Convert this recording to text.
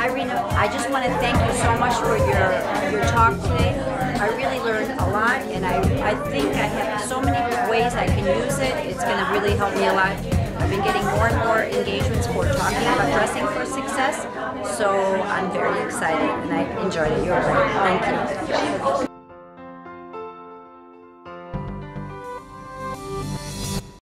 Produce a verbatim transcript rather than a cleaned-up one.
Hi Rena, I just want to thank you so much for your your talk today. I really learned a lot, and I, I think I have so many ways I can use it. It's going to really help me a lot. I've been getting more and more engagements for talking about dressing for success, so I'm very excited and I enjoyed it. You're great. Thank you.